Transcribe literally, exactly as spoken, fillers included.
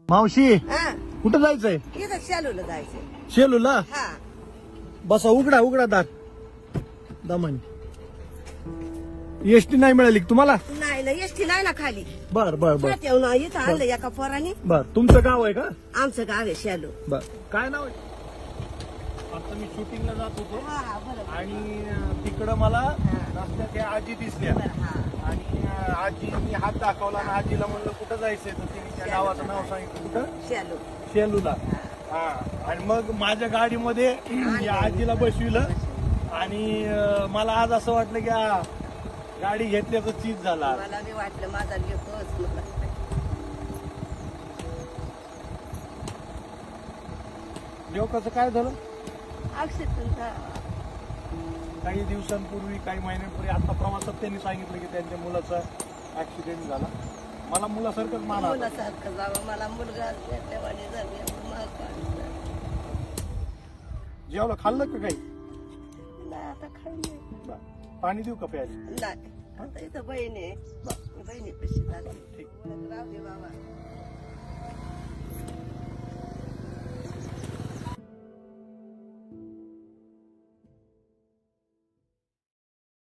मावशी हा कुठं जायचंय? इथं शालूला जायचंय. शेलूला. हा बसा, उघडा उघडा दार. दमन एसटी नाही मिळाली का तुम्हाला? नाही ना एसटी नाही ना खाली. बर बर बर येऊन इथं आणलं एका पोराने. बर. तुमचं गाव आहे का? आमचं गाव आहे शालू. बर. काय नाव आहे? आता मी शूटिंगला जात होतो हा हा बरोबर. आणि तिकडं मला रस्त्यात त्या आजी दिसल्या हा आणि आजीनी हात दाखवला आणि आजीला म्हणलं कुठं जायचंय, तर तिने त्या गावाचं नाव सांगितलं. कुठं? शालू. शेलूला. हा. आणि मग माझ्या गाडीमध्ये या आजीला बसविलं आणि अं, मला आज असं वाटलं की आ, गाडी घेतल्याचं चीज झाला. मला बी वाटलं माझा लेकोच मला. कसं काय झालं? अक्षरशः काही दिवसांपूर्वी काही महिन्यांपूर्वी आता प्रवासात त्यांनी सांगितलं की त्यांच्या मुलाचा ऍक्सिडेंट झाला. मला मुलासारखंच माना. मुलासारखं जावं मला मुलगा भेटल्यावानी झाली. जेवलं खाल्लं का काही? नाही आता खाल्लं. पाणी देऊ का प्यायला? नाही आता इथं बहीण आहे. बहिणी कशी झाली. ठीक. राहू दे बाबा.